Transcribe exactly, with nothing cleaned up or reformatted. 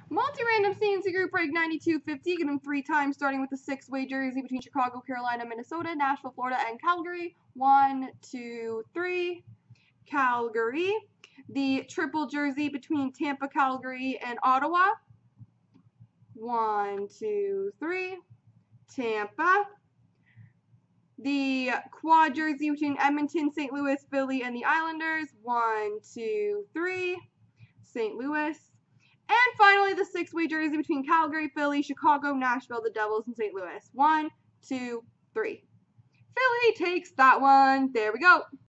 Multi-random C and C group break ninety-two fifty. Get them three times, starting with the six-way jersey between Chicago, Carolina, Minnesota, Nashville, Florida, and Calgary. One, two, three. Calgary. The triple jersey between Tampa, Calgary, and Ottawa. One, two, three. Tampa. The quad jersey between Edmonton, Saint Louis, Philly, and the Islanders. One, two, three. Saint Louis. And finally, the six-way jersey between Calgary, Philly, Chicago, Nashville, the Devils, and Saint Louis. One, two, three. Philly takes that one. There we go.